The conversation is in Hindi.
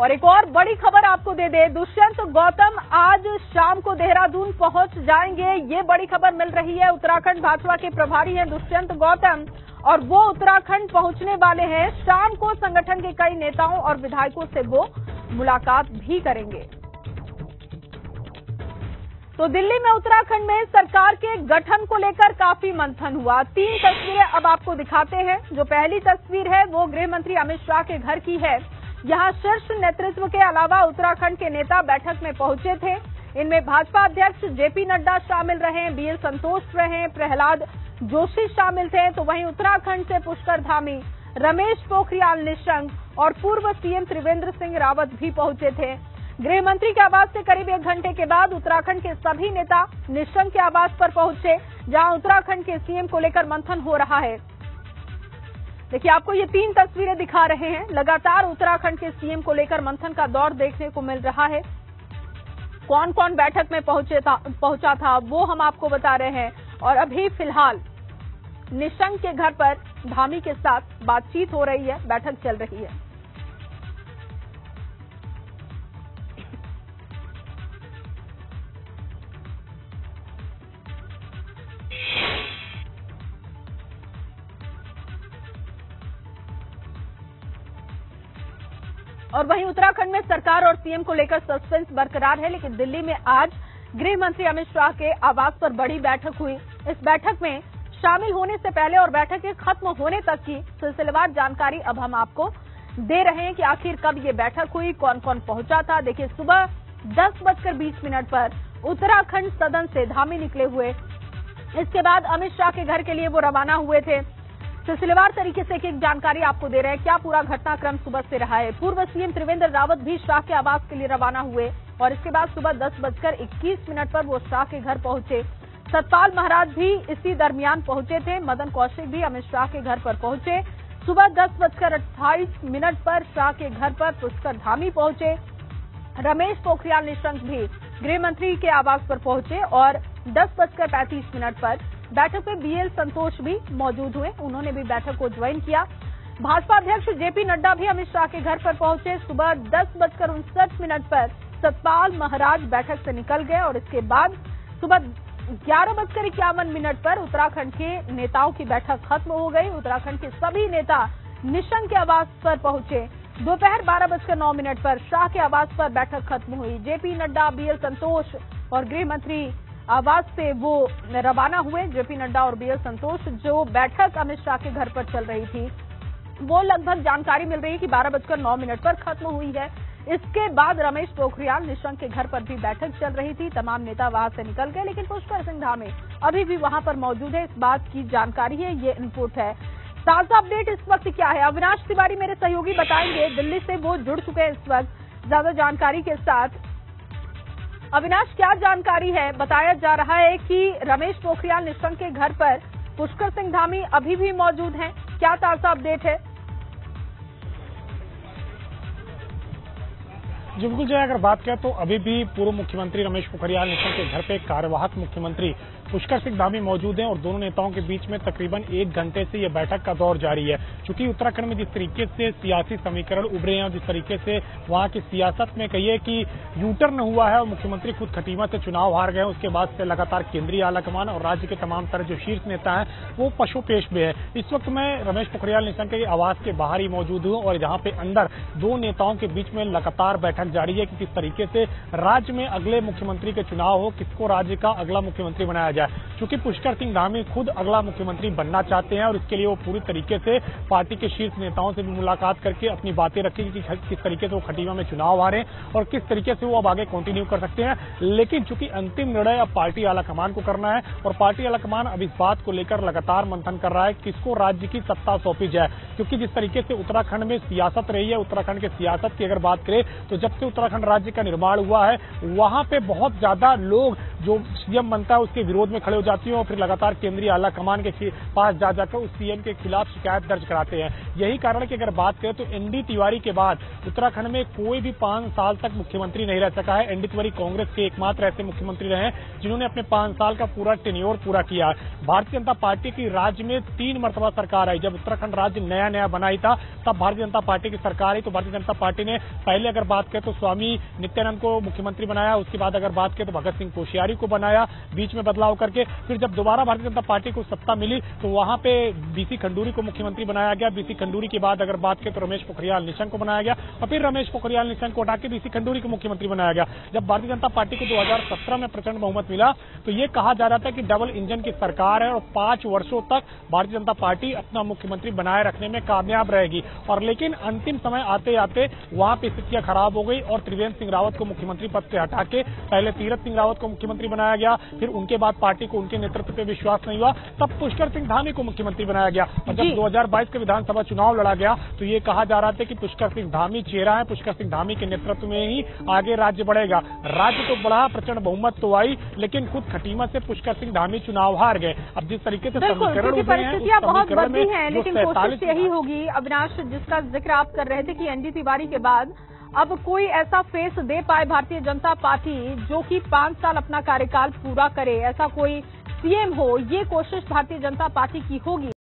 और एक और बड़ी खबर आपको दे दे, दुष्यंत गौतम आज शाम को देहरादून पहुंच जाएंगे। ये बड़ी खबर मिल रही है। उत्तराखंड भाजपा के प्रभारी हैं दुष्यंत गौतम और वो उत्तराखंड पहुंचने वाले हैं। शाम को संगठन के कई नेताओं और विधायकों से वो मुलाकात भी करेंगे। तो दिल्ली में उत्तराखंड में सरकार के गठन को लेकर काफी मंथन हुआ। 3 तस्वीरें अब आपको दिखाते हैं। जो पहली तस्वीर है वो गृह मंत्री अमित शाह के घर की है। यहां शीर्ष नेतृत्व के अलावा उत्तराखंड के नेता बैठक में पहुंचे थे। इनमें भाजपा अध्यक्ष जेपी नड्डा शामिल रहे, बीएल संतोष रहे, प्रहलाद जोशी शामिल थे। तो वहीं उत्तराखंड से पुष्कर धामी, रमेश पोखरियाल निशंक और पूर्व सीएम त्रिवेंद्र सिंह रावत भी पहुंचे थे। गृह मंत्री के आवास से करीब 1 घंटे के बाद उत्तराखंड के सभी नेता निशंक के आवास पर पहुंचे, जहां उत्तराखंड के सीएम को लेकर मंथन हो रहा है। देखिए, आपको ये 3 तस्वीरें दिखा रहे हैं। लगातार उत्तराखंड के सीएम को लेकर मंथन का दौर देखने को मिल रहा है। कौन कौन बैठक में पहुंचा था वो हम आपको बता रहे हैं। और अभी फिलहाल निशंक के घर पर धामी के साथ बातचीत हो रही है, बैठक चल रही है। और वहीं उत्तराखंड में सरकार और सीएम को लेकर सस्पेंस बरकरार है। लेकिन दिल्ली में आज गृह मंत्री अमित शाह के आवास पर बड़ी बैठक हुई। इस बैठक में शामिल होने से पहले और बैठक के खत्म होने तक की सिलसिलेवार जानकारी अब हम आपको दे रहे हैं कि आखिर कब ये बैठक हुई, कौन कौन पहुंचा था। देखिए, सुबह 10:20 पर उत्तराखंड सदन से धामी निकले हुए। इसके बाद अमित शाह के घर के लिए वो रवाना हुए थे। सिलसिलेवार तरीके से एक जानकारी आपको दे रहे हैं क्या पूरा घटनाक्रम सुबह से रहा है। पूर्व सीएम त्रिवेंद्र रावत भी शाह के आवास के लिए रवाना हुए और इसके बाद सुबह 10:21 पर वो शाह के घर पहुंचे। सतपाल महाराज भी इसी दरमियान पहुंचे थे। मदन कौशिक भी अमित शाह के घर पर पहुंचे। सुबह 10:28 पर शाह के घर पर पुष्कर धामी पहुंचे। रमेश पोखरियाल निशंक भी गृह मंत्री के आवास पर पहुंचे और 10:35 पर बैठक में बीएल संतोष भी मौजूद हुए। उन्होंने भी बैठक को ज्वाइन किया। भाजपा अध्यक्ष जेपी नड्डा भी अमित शाह के घर पर पहुंचे। सुबह 10:59 पर सतपाल महाराज बैठक से निकल गए और इसके बाद सुबह 11:51 पर उत्तराखंड के नेताओं की बैठक खत्म हो गई। उत्तराखंड के सभी नेता निशंक के आवास पर पहुंचे। दोपहर 12:09 पर शाह के आवास पर बैठक खत्म हुई। जेपी नड्डा, बीएल संतोष और गृह मंत्री आवास से वो रवाना हुए। जेपी नड्डा और बीएल संतोष, जो बैठक अमित शाह के घर पर चल रही थी, वो लगभग जानकारी मिल रही है कि 12:09 पर खत्म हुई है। इसके बाद रमेश पोखरियाल निशंक के घर पर भी बैठक चल रही थी। तमाम नेता वहां से निकल गए, लेकिन पुष्कर सिंह धामी अभी भी वहां पर मौजूद है। इस बात की जानकारी है, ये इनपुट है। ताजा अपडेट इस वक्त क्या है, अविनाश तिवारी मेरे सहयोगी बताएंगे। दिल्ली से वो जुड़ चुके हैं इस वक्त ज्यादा जानकारी के साथ। अविनाश, क्या जानकारी है? बताया जा रहा है कि रमेश पोखरियाल निशंक के घर पर पुष्कर सिंह धामी अभी भी मौजूद हैं। क्या ताजा अपडेट है? जी बिल्कुल जय, अगर बात करें तो अभी भी पूर्व मुख्यमंत्री रमेश पोखरियाल निशंक के घर पे कार्यवाहक मुख्यमंत्री पुष्कर सिंह धामी मौजूद हैं और दोनों नेताओं के बीच में तकरीबन 1 घंटे से यह बैठक का दौर जारी है। चूंकि उत्तराखंड में जिस तरीके से सियासी समीकरण उभरे हैं और जिस तरीके से वहां की सियासत में कहिए कि यूटर्न हुआ है और मुख्यमंत्री खुद खटीमा से चुनाव हार गए, उसके बाद से लगातार केंद्रीय आलाकमान और राज्य के तमाम तरह जो शीर्ष नेता हैं वो पशुपेश में है। इस वक्त मैं रमेश पोखरियाल निशंक के आवास के बाहर ही मौजूद हूँ और जहाँ पे अंदर 2 नेताओं के बीच में लगातार बैठक जारी है कि किस तरीके से राज्य में अगले मुख्यमंत्री के चुनाव हो, किसको राज्य का अगला मुख्यमंत्री बनाया जाए। चूंकि पुष्कर सिंह धामी खुद अगला मुख्यमंत्री बनना चाहते हैं और इसके लिए वो पूरी तरीके से पार्टी के शीर्ष नेताओं से भी मुलाकात करके अपनी बातें रखेंगे कि किस तरीके से वो खटीमा में चुनाव हारे और किस तरीके से वो अब आगे कंटिन्यू कर सकते हैं। लेकिन चूंकि अंतिम निर्णय अब पार्टी आलाकमान को करना है और पार्टी आलाकमान अब इस बात को लेकर लगातार मंथन कर रहा है किसको राज्य की सत्ता सौंपी जाए। क्योंकि जिस तरीके से उत्तराखंड में सियासत रही है, उत्तराखंड के सियासत की अगर बात करें तो जब से उत्तराखंड राज्य का निर्माण हुआ है वहां पे बहुत ज्यादा लोग जो सीएम बनता है उसके विरोध में खड़े हो जाती हैं और फिर लगातार केंद्रीय आला कमान के पास जाकर उस सीएम के खिलाफ शिकायत दर्ज कराते हैं। यही कारण है कि अगर बात करें तो एनडी तिवारी के बाद उत्तराखंड में कोई भी 5 साल तक मुख्यमंत्री नहीं रह सका है। एनडी तिवारी कांग्रेस के एकमात्र ऐसे मुख्यमंत्री रहे हैं जिन्होंने अपने 5 साल का पूरा टेन्योर पूरा किया है। भारतीय जनता पार्टी की राज्य में 3 मरतबा सरकार आई। जब उत्तराखंड राज्य नया बना ही था तब भारतीय जनता पार्टी की सरकार आई। तो भारतीय जनता पार्टी ने पहले अगर बात करें तो स्वामी नित्यानंद को मुख्यमंत्री बनाया, उसके बाद अगर बात करें तो भगत सिंह कोश्यारी को बनाया, बीच में बदलाव करके फिर जब दोबारा भारतीय जनता पार्टी को सत्ता मिली तो वहां पे बीसी खंडूरी को मुख्यमंत्री बनाया गया। बीसी खंडूरी के बाद अगर बात करें तो रमेश पोखरियाल निशंक को बनाया गया और फिर रमेश पोखरियाल निशंक को हटा के बीसी खंडूरी को मुख्यमंत्री बनाया गया। जब भारतीय जनता पार्टी को 2017 में प्रचंड बहुमत मिला तो ये कहा जा रहा था कि डबल इंजन की सरकार है और 5 वर्षों तक भारतीय जनता पार्टी अपना मुख्यमंत्री बनाए रखने में कामयाब रहेगी। और लेकिन अंतिम समय आते आते वहां पे स्थितियां खराब हो गई और त्रिवेंद्र सिंह रावत को मुख्यमंत्री पद से हटा के पहले तीरथ सिंह रावत को मुख्यमंत्री बनाया गया। फिर उनके बाद पार्टी को उनके नेतृत्व पे विश्वास नहीं हुआ, तब पुष्कर सिंह धामी को मुख्यमंत्री बनाया गया। और जब 2022 के विधानसभा चुनाव लड़ा गया तो ये कहा जा रहा था कि पुष्कर सिंह धामी चेहरा है, पुष्कर सिंह धामी के नेतृत्व में ही आगे राज्य बढ़ेगा। राज्य तो बढ़ा, प्रचंड बहुमत तो आई, लेकिन खुद खटीमा से पुष्कर सिंह धामी चुनाव हार गए। अब जिस तरीके से समीकरण परिस्थितियां बहुत बदली हैं, लेकिन कोशिश यही होगी अविनाश, जिसका जिक्र आप कर रहे थे कि एनडी तिवारी के बाद अब कोई ऐसा फेस दे पाए भारतीय जनता पार्टी जो कि 5 साल अपना कार्यकाल पूरा करे, ऐसा कोई सीएम हो, ये कोशिश भारतीय जनता पार्टी की होगी।